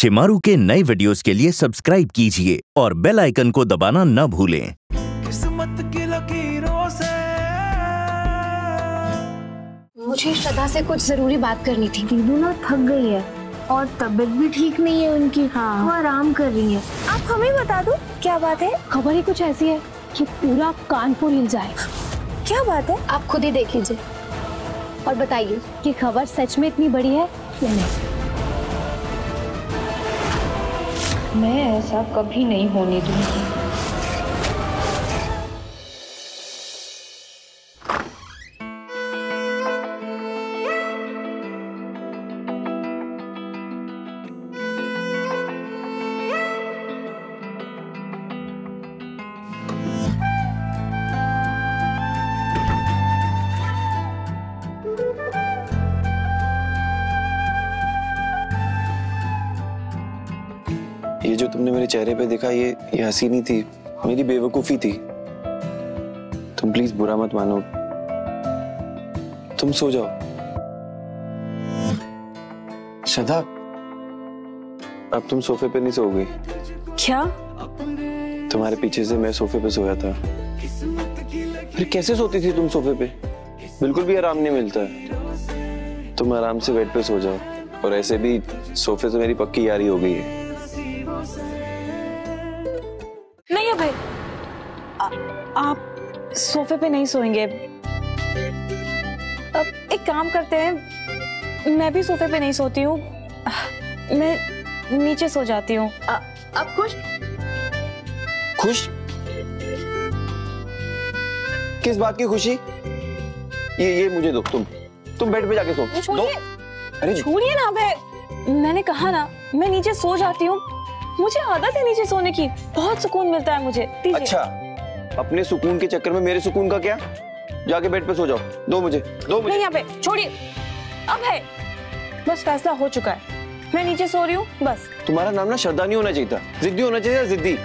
शेमारू के नए वीडियोस के लिए सब्सक्राइब कीजिए और बेल आइकन को दबाना न भूलें। किस्मत की लकीरों से। मुझे श्रद्धा से कुछ जरूरी बात करनी थी। दीदू ना थक गई है और तबीयत भी ठीक नहीं है उनकी। हाँ, वो आराम कर रही है। आप हमें बता दो क्या बात है। खबर ही कुछ ऐसी है कि पूरा कानपुर हिल जाए। क्या बात है, आप खुद ही देख लीजिए और बताइए कि खबर सच में इतनी बड़ी है या नहीं। मैं ऐसा कभी नहीं होने दूंगी। ये जो तुमने मेरे चेहरे पे देखा ये हंसी नहीं थी, मेरी बेवकूफी थी। तुम प्लीज बुरा मत मानो, तुम सो जाओ। श्रद्धा, अब तुम सोफे पे नहीं सोओगी। क्या? तुम्हारे पीछे से मैं सोफे पे सोया था। फिर कैसे सोती थी तुम सोफे पे? बिल्कुल भी आराम नहीं मिलता। तुम आराम से बेड पे सो जाओ। और ऐसे भी सोफे से मेरी पक्की यारी हो गई है। नहीं अभय, आप सोफे पे नहीं सोएंगे। अब एक काम करते हैं, मैं भी सोफे पे नहीं सोती हूँ, मैं नीचे सो जाती हूँ। आप खुश? खुश? किस बात की खुशी? ये मुझे दो। तुम बेड पे जाके सो। दो। अरे छोड़िए ना अभय, मैंने कहा ना मैं नीचे सो जाती हूँ। मुझे आदत है नीचे सोने की, बहुत सुकून मिलता है मुझे। अच्छा, अपने सुकून के चक्कर में मेरे सुकून का क्या? जाके बेड पे सो जाओ। दो मुझे। नहीं अबे, छोड़िए। अबे, बस फैसला हो चुका है, मैं नीचे सो रही हूँ बस। तुम्हारा नाम ना श्रद्धा नहीं होना चाहिए था, जिद्दी होना चाहिए। जिद्दी।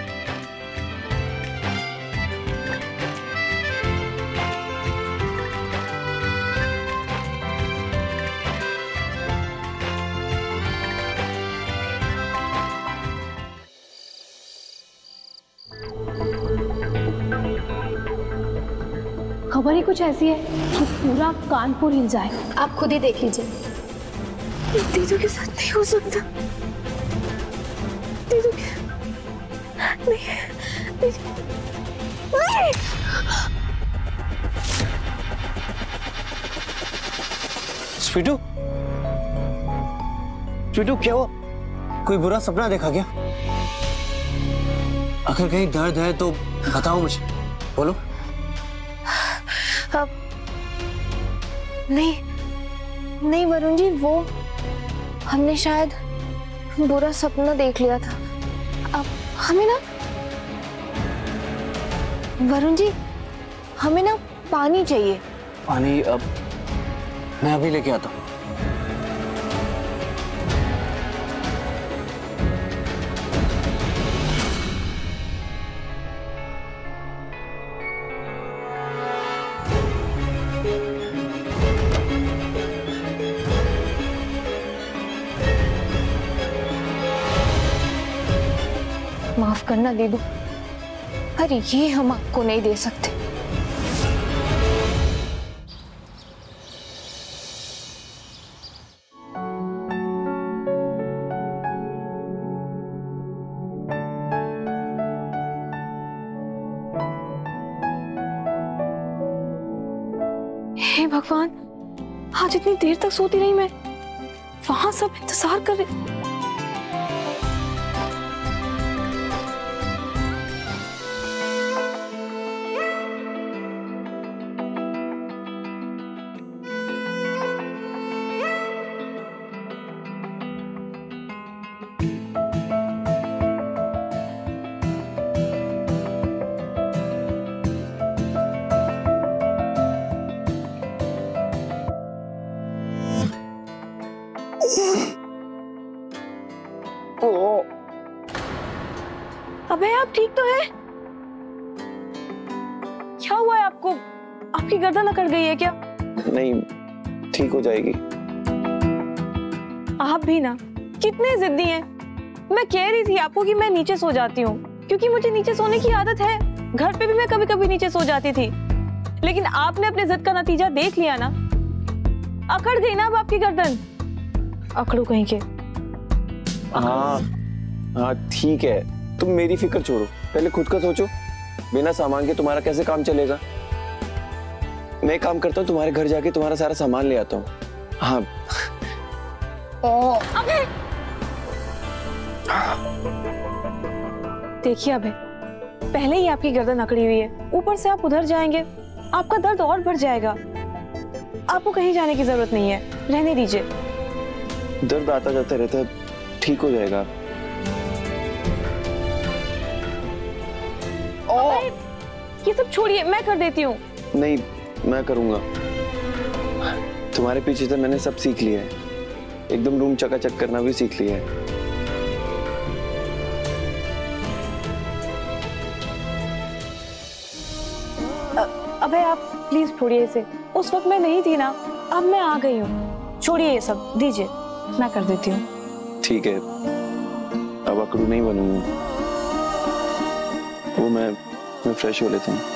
खबर ही कुछ ऐसी है कि पूरा कानपुर हिल जाए। आप खुद ही देख लीजिए। दीदू के साथ नहीं हो सकता। दीदू के नहीं, नहीं। स्वीटू, स्वीटू क्या हुआ? कोई बुरा सपना देखा क्या? अगर कहीं दर्द है तो बताओ मुझे, बोलो। अब नहीं वरुण जी, वो हमने शायद बुरा सपना देख लिया था। अब हमें ना वरुण जी, हमें ना पानी चाहिए। पानी? अब मैं अभी लेके आता हूँ। माफ करना दीदू, पर ये हम आपको नहीं दे सकते। हे भगवान, आज इतनी देर तक सोती रही मैं। वहां सब इंतजार कर रहे। अबे आप ठीक तो हैं? क्या हुआ है आपको? आपकी गर्दन अकड़ गई है क्या? नहीं, ठीक हो जाएगी। आप भी ना कितने जिद्दी हैं। मैं कह रही थी आपको कि मैं नीचे सो जाती हूँ, क्योंकि मुझे नीचे सोने की आदत है। घर पे भी मैं कभी कभी नीचे सो जाती थी, लेकिन आपने अपने जिद का नतीजा देख लिया ना। अकड़ गई ना अब आपकी गर्दन। अकड़ू कहीं के। हाँ ठीक है, तुम मेरी फिक्र छोड़ो, पहले खुद का सोचो। बिना सामान के तुम्हारा कैसे काम चलेगा? मैं काम करता हूँ, तुम्हारे घर जाके तुम्हारा सारा सामान ले आता हूँ। हाँ। अबे देखिए अबे, पहले ही आपकी गर्दन अकड़ी हुई है, ऊपर से आप उधर जाएंगे, आपका दर्द और बढ़ जाएगा। आपको कहीं जाने की जरूरत नहीं है, रहने दीजिए। दर्द आता जाता रहता है, ठीक हो जाएगा। ये सब छोड़िए, मैं कर देती हूँ। नहीं, मैं करूंगा। तुम्हारे पीछे से मैंने सब सीख लिया है, एकदम रूम चकाचक करना भी सीख लिया है। अबे आप प्लीज छोड़िए इसे, उस वक्त मैं नहीं थी ना, अब मैं आ गई हूँ। छोड़िए ये सब, दीजिए, मैं कर देती हूँ। ठीक है, अब अकड़ू नहीं बनूंगा। वो मैं फ्रेश हो लेता हूँ।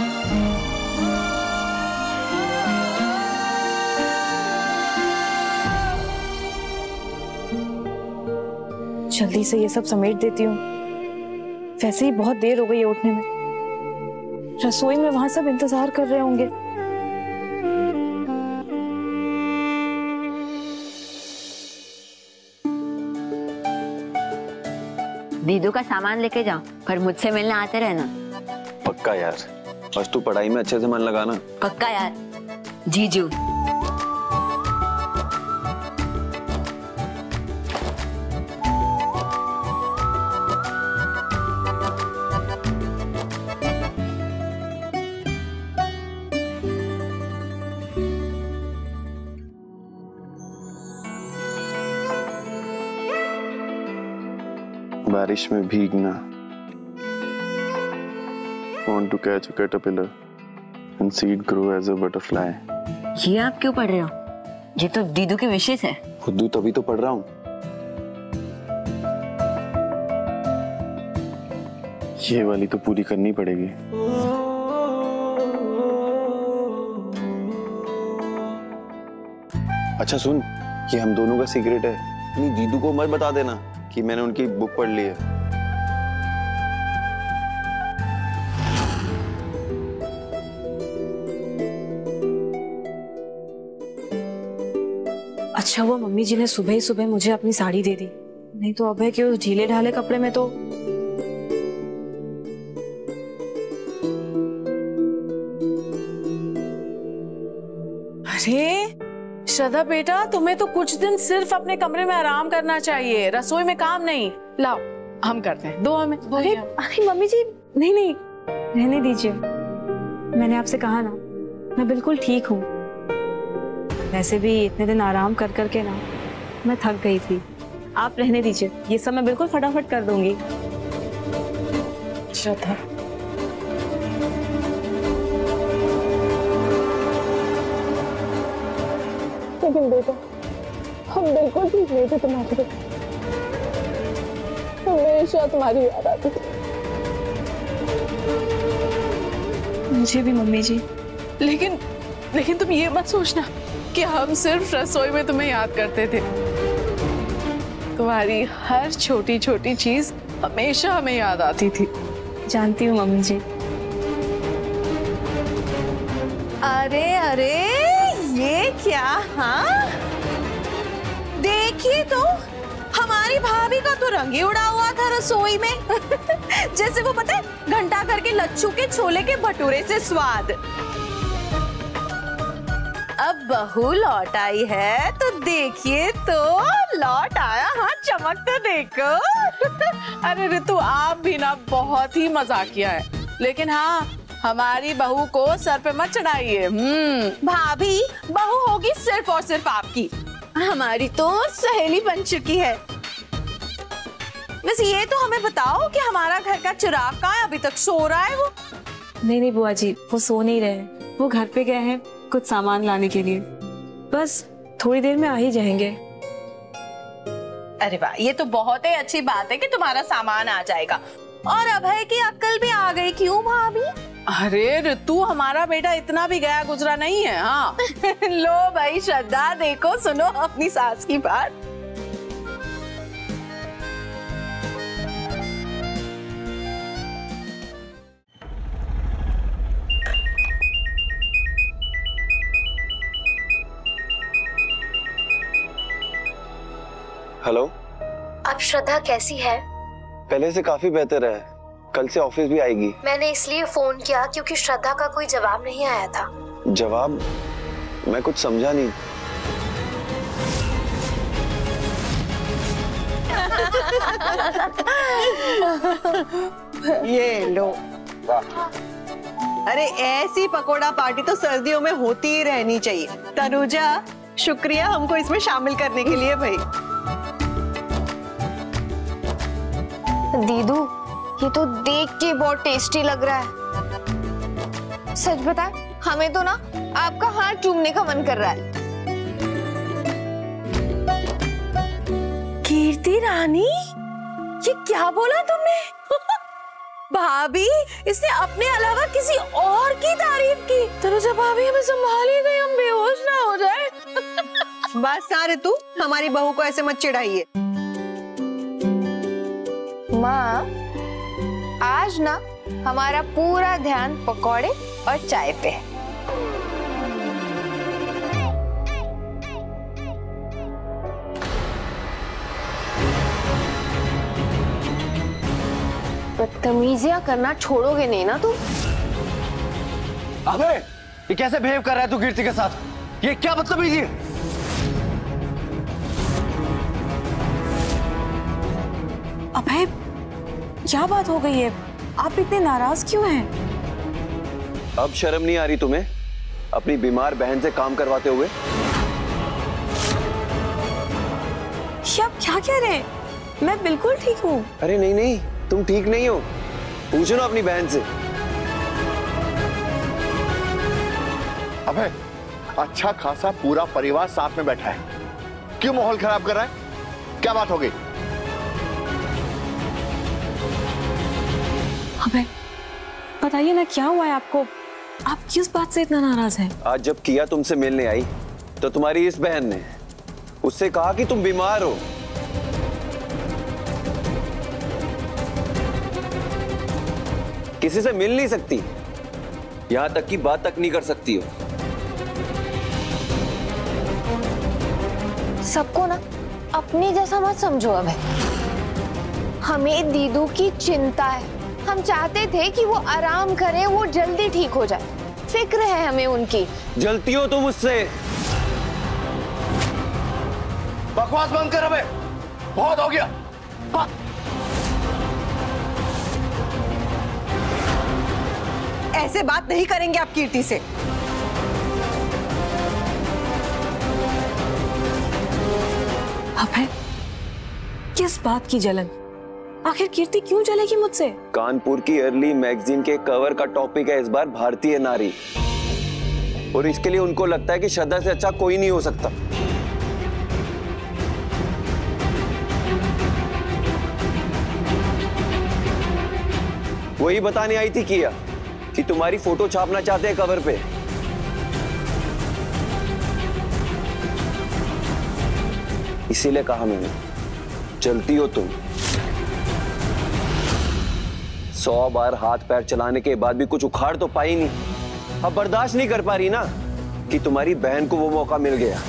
जल्दी से ये सब समेट देती हूँ, वैसे ही बहुत देर हो गई है उठने में। रसोई में वहां सब इंतजार कर रहे होंगे। दीदू का सामान लेके जाओ, पर मुझसे मिलने आते रहना। पक्का यार, बस तू पढ़ाई में अच्छे से मन लगाना। पक्का यार जीजू। बारिश में भीगना। Want to catch a caterpillar and see it grow as a butterfly. ये आप क्यों पढ़ रहे हो? ये तो दीदू के विशेष है। खुद तभी तो पढ़ रहा हूँ। ये वाली तो पूरी करनी पड़ेगी। अच्छा सुन, ये हम दोनों का सीक्रेट है, अपनी दीदू को मत बता देना कि मैंने उनकी बुक पढ़ ली है। अच्छा हुआ मम्मी जी ने सुबह ही सुबह मुझे अपनी साड़ी दे दी, नहीं तो अभय के उस ढीले ढाले कपड़े में तो। अरे श्रद्धा बेटा, तुम्हें तो कुछ दिन सिर्फ अपने कमरे में आराम करना चाहिए, रसोई में काम नहीं। लाओ हम करते हैं, दो हमें। अरे अरे मम्मी जी, नहीं नहीं, रहने दीजिए। मैंने आपसे कहा ना, मैं बिल्कुल ठीक हूँ। वैसे भी इतने दिन आराम कर करके ना मैं थक गई थी। आप रहने दीजिए, ये सब मैं बिल्कुल फटाफट कर दूंगी। श्रद्धा, लेकिन बेटा, हम बिल्कुल ठीक नहीं थे तुम्हारे लिए। हमेशा तुम्हारी याद आती थी। मुझे भी मम्मी जी। लेकिन तुम ये मत सोचना कि हम सिर्फ रसोई में तुम्हें याद करते थे। तुम्हारी हर छोटी छोटी चीज हमेशा हमें याद आती थी। जानती हूँ मम्मी जी। अरे अरे ये क्या? हाँ देखिए तो, हमारी भाभी का तो रंग ही उड़ा हुआ था रसोई में। जैसे वो पता है, घंटा करके लच्छू के छोले के भटूरे से स्वाद। अब बहू लौट आई है तो देखिए तो, लौट आया। हाँ चमक तो देखो। अरे ऋतु, आप भी ना बहुत ही मजाकिया है, लेकिन हाँ हमारी बहू को सर पे मत चढ़ाइए। भाभी बहू होगी सिर्फ और सिर्फ आपकी, हमारी तो सहेली बन चुकी है। बस ये तो हमें बताओ कि हमारा घर का चिराग कहाँ है? अभी तक सो रहा है वो? नहीं बुआ जी, वो सो नहीं रहे, वो घर पे गए हैं कुछ सामान लाने के लिए। बस थोड़ी देर में आ ही जाएंगे। अरे वाह, ये तो बहुत ही अच्छी बात है कि तुम्हारा सामान आ जाएगा। और अभय की अक्ल भी आ गई। क्यों भाभी? अरे ऋतु, हमारा बेटा इतना भी गया गुजरा नहीं है। हाँ लो भाई श्रद्धा, देखो सुनो अपनी सास की बात। हेलो। अब श्रद्धा कैसी है? पहले से काफी बेहतर है। कल से ऑफिस भी आएगी। मैंने इसलिए फोन किया क्योंकि श्रद्धा का कोई जवाब नहीं आया था। जवाब? मैं कुछ समझा नहीं। ये लो। अरे ऐसी पकोड़ा पार्टी तो सर्दियों में होती ही रहनी चाहिए। तनुजा, शुक्रिया हमको इसमें शामिल करने के लिए भाई। दीदू, ये तो देख के बहुत टेस्टी लग रहा है। सच बताए, हमें तो ना आपका हाथ चूमने का मन कर रहा है। कीर्ति रानी, ये क्या बोला तुमने? भाभी, इसने अपने अलावा किसी और की तारीफ की। तनुजा भाभी, हमें संभालिए, कहीं हम बेहोश ना हो जाए। बस सारे तू हमारी बहू को ऐसे मत चिढ़ाइए। माँ, आज ना हमारा पूरा ध्यान पकौड़े और चाय पे है। बदतमीजियां करना छोड़ोगे नहीं ना तुम? अबे, ये कैसे बिहेव कर रहा है तू कीर्ति के साथ? ये क्या बदतमीजी है? अभय, क्या बात हो गई है? आप इतने नाराज क्यों हैं? अब शर्म नहीं आ रही तुम्हें अपनी बीमार बहन से काम करवाते हुए? ये आप क्या कह रहे हैं? मैं बिल्कुल ठीक हूँ। अरे नहीं नहीं, तुम ठीक नहीं हो। पूछो ना अपनी बहन से। अबे, अच्छा खासा पूरा परिवार साथ में बैठा है, क्यों माहौल खराब कर रहा है? क्या बात हो गई? अबे, बताइए ना, क्या हुआ है आपको? आप किस बात से इतना नाराज हैं? आज जब किया तुमसे मिलने आई तो तुम्हारी इस बहन ने उससे कहा कि तुम बीमार हो। किसी से मिल नहीं सकती, यहां तक कि बात तक नहीं कर सकती हो। सबको ना अपने जैसा मत समझो। अब हमें दीदू की चिंता है। हम चाहते थे कि वो आराम करे, वो जल्दी ठीक हो जाए। फिक्र है हमें उनकी। जलती हो तुम उससे। बकवास बंद कर अबे, बहुत हो गया। ऐसे बात नहीं करेंगे आप कीर्ति से। अभय, किस बात की जलन? आखिर कीर्ति क्यों जलेगी मुझसे? कानपुर की अर्ली मैगजीन के कवर का टॉपिक है इस बार भारतीय नारी, और इसके लिए उनको लगता है कि श्रद्धा से अच्छा कोई नहीं हो सकता। वही बताने आई थी किया कि तुम्हारी फोटो छापना चाहते हैं कवर पे। इसीलिए कहा मैंने, चलती हो तुम। 100 बार हाथ पैर चलाने के बाद भी कुछ उखाड़ तो पाई नहीं। अब बर्दाश्त नहीं कर पा रही ना कि तुम्हारी बहन को वो मौका मिल गया।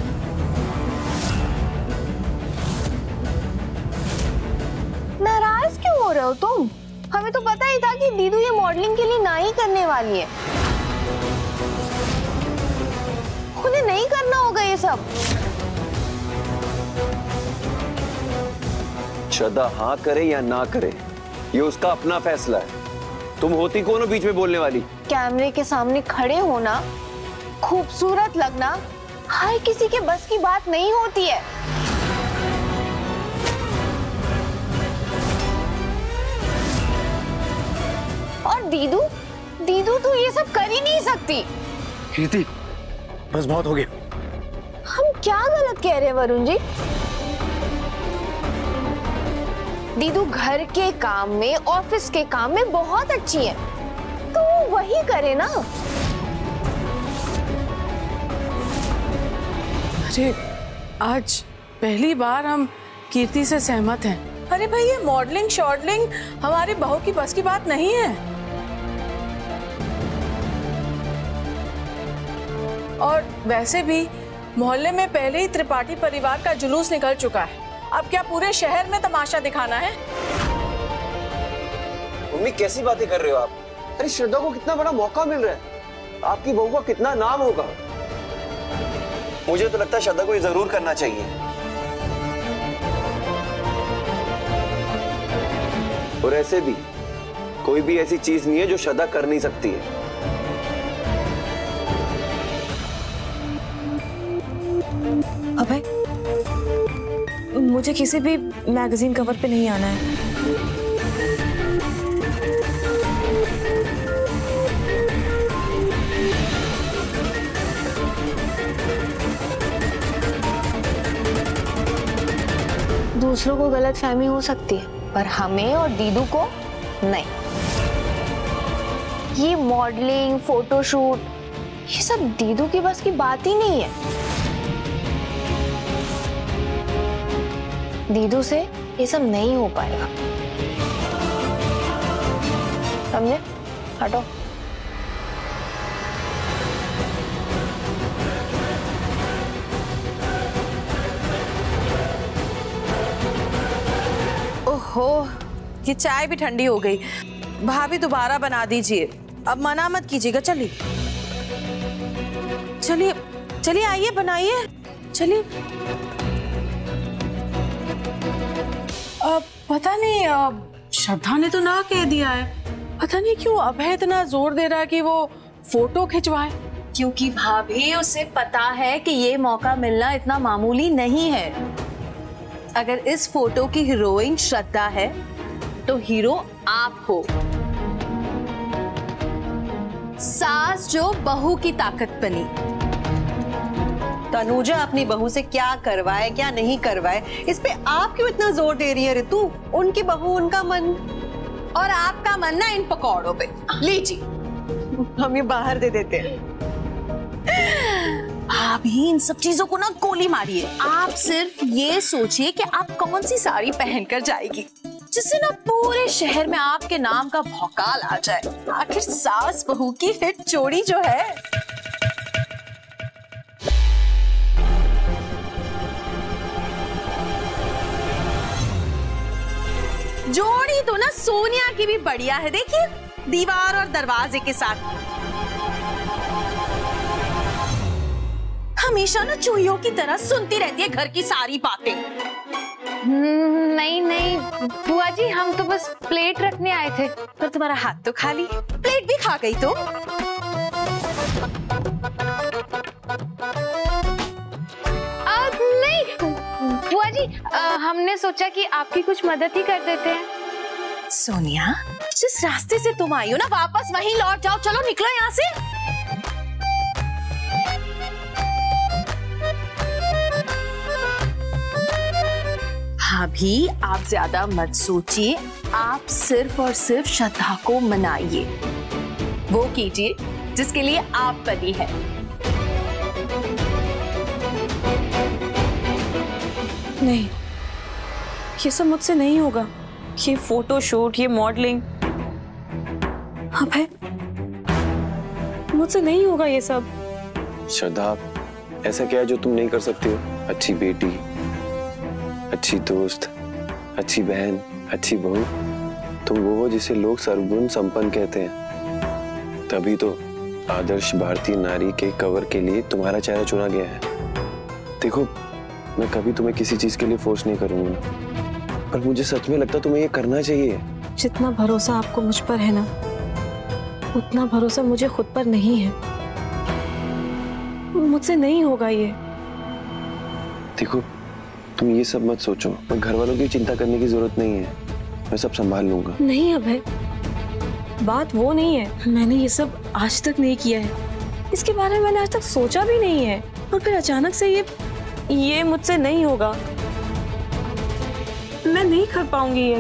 नाराज क्यों हो रहे हो तुम? हमें तो पता ही था कि दीदू ये मॉडलिंग के लिए ना ही करने वाली है। उन्हें नहीं करना होगा ये सब। श्रद्धा हाँ करे या ना करे, ये उसका अपना फैसला है। तुम होती कौन हो बीच में बोलने वाली? कैमरे के सामने खड़े होना, खूबसूरत लगना हर किसी के बस की बात नहीं होती है। और दीदू तो ये सब कर ही नहीं सकती। कीर्ति, बस बहुत हो गया। हम क्या गलत कह रहे हैं वरुण जी? दीदू घर के काम में, ऑफिस के काम में बहुत अच्छी है, तो वही करे ना। अरे आज पहली बार हम कीर्ति से सहमत हैं। अरे भाई ये मॉडलिंग शॉडलिंग हमारी बहू की बस की बात नहीं है। और वैसे भी मोहल्ले में पहले ही त्रिपाठी परिवार का जुलूस निकल चुका है, अब क्या पूरे शहर में तमाशा दिखाना है? मम्मी कैसी बातें कर रहे हो आप? अरे श्रद्धा को कितना बड़ा मौका मिल रहा है, आपकी बहू का कितना नाम होगा। मुझे तो लगता है श्रद्धा को ये जरूर करना चाहिए। और ऐसे भी कोई भी ऐसी चीज नहीं है जो श्रद्धा कर नहीं सकती है। अबे, मुझे किसी भी मैगजीन कवर पे नहीं आना है। दूसरों को गलत फहमी हो सकती है, पर हमें और दीदू को नहीं। ये मॉडलिंग, फोटोशूट, ये सब दीदू की बस की बात ही नहीं है। दीदू से ये सब नहीं हो पाएगा, समझे? हटो। ओहो, ये चाय भी ठंडी हो गई। भाभी दोबारा बना दीजिए, अब मना मत कीजिएगा। चलिए चलिए चलिए, आइए बनाइए, चलिए। पता नहीं, श्रद्धा ने तो ना कह दिया है। पता नहीं क्यों अभय इतना जोर दे रहा है कि वो फोटो खिंचवाए। क्योंकि भाभी उसे पता है कि ये मौका मिलना इतना मामूली नहीं है। अगर इस फोटो की हीरोइन श्रद्धा है तो हीरो आप हो। सास जो बहू की ताकत बनी। तनुजा अपनी बहू से क्या करवाए क्या नहीं करवाए, इस पे आप क्यों इतना जोर दे रही है ऋतु? उनकी बहू, उनका मन, और आपका मन ना इन पकौड़ों पे। लीजिए, हम ये बाहर दे देते हैं। आप ही इन सब चीजों को ना गोली मारिए। आप सिर्फ ये सोचिए कि आप कौन सी साड़ी पहनकर जाएगी जिससे ना पूरे शहर में आपके नाम का भौकाल आ जाए। आखिर सास बहू की हिट जोड़ी जो है। जोड़ी तो ना सोनिया की भी बढ़िया है, देखिए, दीवार और दरवाजे के साथ। हमेशा ना चूहियों की तरह सुनती रहती है घर की सारी बातें। नहीं नहीं बुआ जी, हम तो बस प्लेट रखने आए थे। पर तुम्हारा हाथ तो खाली, प्लेट भी खा गई तो। नहीं बुआ जी, हमने सोचा कि आपकी कुछ मदद ही कर देते हैं। सोनिया, जिस रास्ते से तुम आई हो ना, वापस वहीं लौट जाओ। चलो निकलो यहाँ से। भाभी, आप ज्यादा मत सोचिए, आप सिर्फ और सिर्फ श्रद्धा को मनाइए। वो कीजिए जिसके लिए आप बनी है। नहीं, ये सब मुझसे नहीं होगा। ये फोटोशूट, ये मॉडलिंग, अबे मुझसे नहीं होगा ये सब। श्रद्धा, ऐसा क्या है जो तुम नहीं कर सकती हो? अच्छी बेटी, अच्छी दोस्त, अच्छी बहन, अच्छी बहू। तुम वो हो जिसे लोग सर्वगुण संपन्न कहते हैं। तभी तो आदर्श भारतीय नारी के कवर के लिए तुम्हारा चेहरा चुना गया है। देखो, मैं कभी तुम्हें किसी चीज के लिए फोर्स नहीं करूंगा, पर मुझे सच में लगता तुम्हें ये करना चाहिए। जितना भरोसा आपको मुझ पर है ना, उतना भरोसा मुझे खुद पर नहीं है। मुझसे नहीं होगा ये। देखो, तुम ये सब मत सोचो, और घर वालों की चिंता करने की जरूरत नहीं है। मैं सब संभाल लूंगा। नहीं अभय, बात वो नहीं है। मैंने ये सब आज तक नहीं किया है, इसके बारे में मैंने आज तक सोचा भी नहीं है। और फिर अचानक से ये मुझसे नहीं होगा। मैं नहीं कर पाऊंगी ये।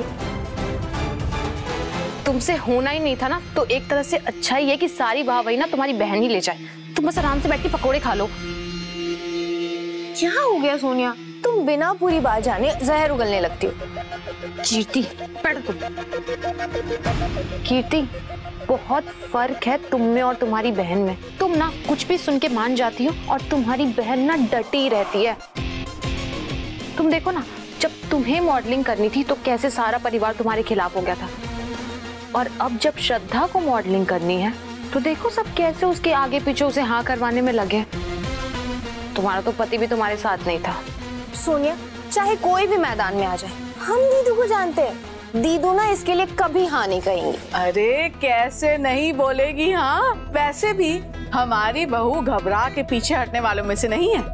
तुमसे होना ही नहीं था ना, तो एक तरह से अच्छा ही है कि सारी वाह वही ना तुम्हारी बहन ही ले जाए। तुम बस आराम से बैठ के पकोड़े खा लो। क्या हो गया सोनिया, तुम बिना पूरी बात जाने जहर उगलने लगती हो। कीर्ति बैठो तुम। कीर्ति, बहुत फर्क है तुम में और तुम्हारी बहन में। तुम ना कुछ भी सुन के मान जाती हो और तुम्हारी बहन ना डटी रहती है। तुम देखो ना, जब तुम्हें मॉडलिंग करनी थी तो कैसे सारा परिवार तुम्हारे खिलाफ हो गया था, और अब जब श्रद्धा को मॉडलिंग करनी है तो देखो सब कैसे उसके आगे पीछे उसे हाँ करवाने में लगे। तुम्हारा तो पति भी तुम्हारे साथ नहीं था। सोनिया, चाहे कोई भी मैदान में आ जाए, हम दीदू को जानते हैं। दीदू ना इसके लिए कभी हाँ नहीं कहेंगी। अरे कैसे नहीं बोलेगी हाँ। वैसे भी हमारी बहू घबरा के पीछे हटने वालों में से नहीं है।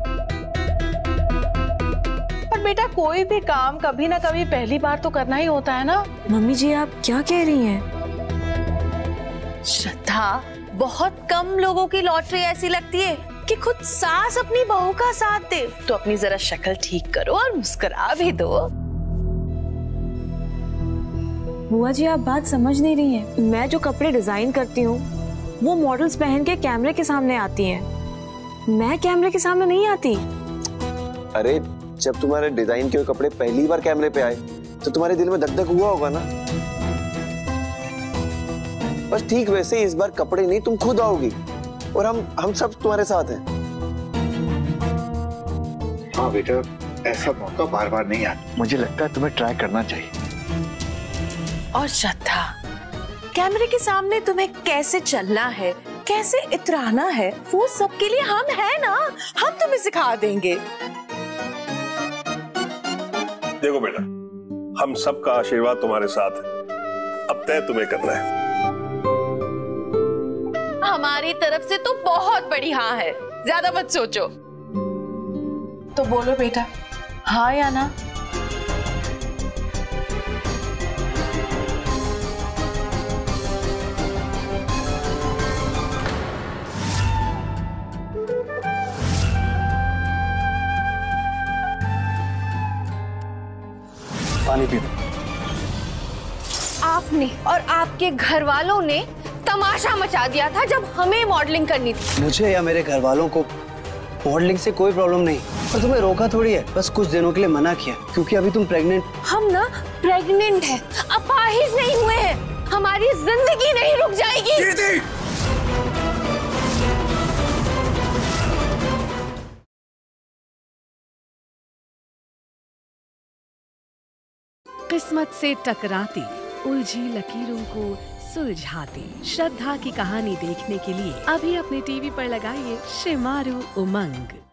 पर बेटा, कोई भी काम कभी ना कभी पहली बार तो करना ही होता है ना। मम्मी जी आप क्या कह रही हैं? श्रद्धा, बहुत कम लोगों की लॉटरी ऐसी लगती है कि खुद सास अपनी बहू का साथ दे। तो अपनी जरा शक्ल ठीक करो और मुस्कुरा भी दो। बुआ जी आप बात समझ नहीं रही हैं। मैं जो कपड़े डिजाइन करती हूँ वो मॉडल्स पहन के कैमरे के सामने आती हैं। मैं कैमरे के सामने नहीं आती। अरे जब तुम्हारे डिजाइन के कपड़े पहली बार कैमरे पे आए तो तुम्हारे दिल में धक धक हुआ होगा ना। बस ठीक वैसे ही इस बार कपड़े नहीं, तुम खुद आओगी और हम सब तुम्हारे साथ हैं। हाँ बेटा, ऐसा मौका बार बार नहीं आता। मुझे लगता है तुम्हें ट्राई करना चाहिए। और श्रद्धा, कैमरे के सामने तुम्हें कैसे चलना है, कैसे इतराना है, वो सब के लिए हम हैं ना। हम तुम्हें सिखा देंगे। देखो बेटा, हम सबका आशीर्वाद तुम्हारे साथ है। अब तय तुम्हें करना है। हमारी तरफ से तो बहुत बड़ी हाँ है, ज्यादा मत सोचो। तो बोलो बेटा, हाँ या ना। पानी पी लो। आपने और आपके घर वालों ने तमाशा मचा दिया था जब हमें मॉडलिंग करनी थी। मुझे या मेरे घर वालों को मॉडलिंग से कोई प्रॉब्लम नहीं, और तुम्हें रोका थोड़ी है, बस कुछ दिनों के लिए मना किया क्योंकि अभी तुम प्रेग्नेंट। हम ना प्रेग्नेंट हैं, अपाहिज नहीं हुए हैं। हमारी जिंदगी नहीं रुक जाएगी। किस्मत से टकराती उलझी लकीरों को सुलझाती श्रद्धा की कहानी देखने के लिए अभी अपने टीवी पर लगाइए शेमारू उमंग।